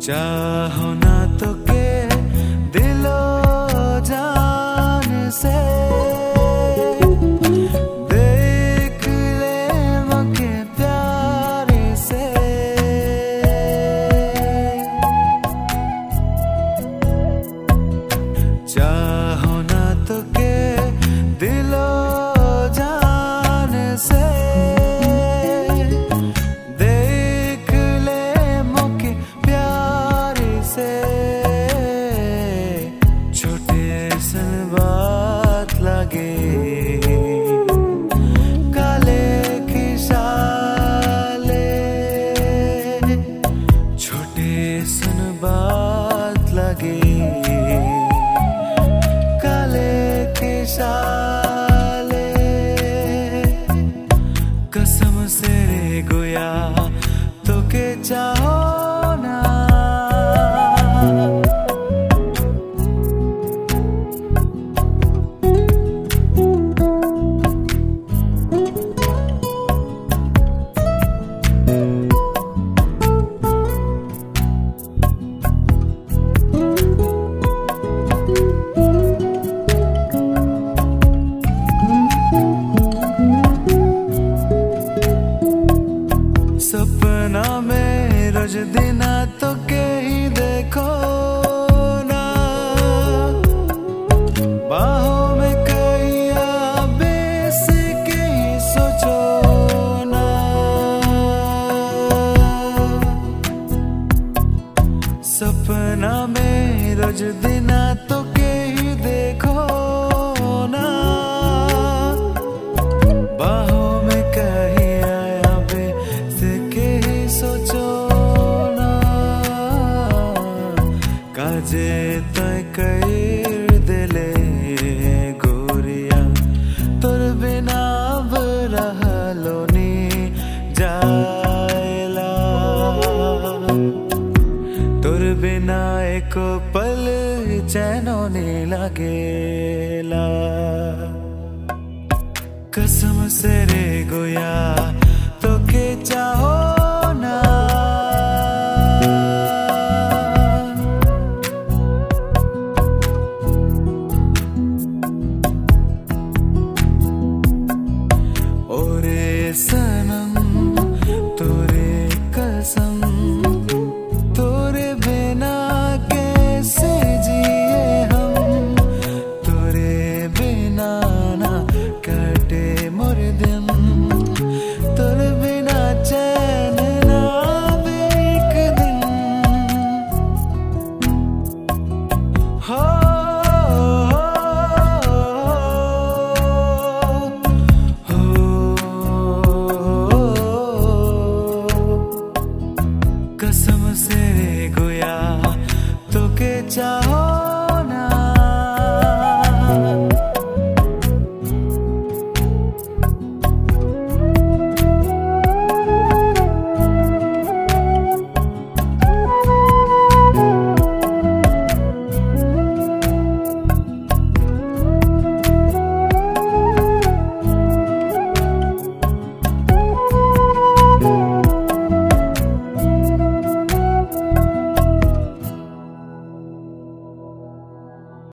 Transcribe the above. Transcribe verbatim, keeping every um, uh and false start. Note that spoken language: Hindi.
चाहो ना तो के दिलो जान से देख ले मके प्यार से। चाहो ना तो के दिलो जान से बात लगे काले की साले छोटे सन बात लगे काले की साले कसम से रे गोया तो के चाहो ना। सपना में रोज दिना तो के ही देखो ना, बाहों में कैया बेस के ही सोचो ना। सपना में रोज दिना तो के ही देखो ना, बाहों में कैया सोचो ना। काजे तय कर दिले गोरिया तोर बिना रहलो नी जायला, तोर बिना एको पल चैनो नी लगेला। कसम से रे गोया तो के चाहो ना। ओरे सनम तोरे कसम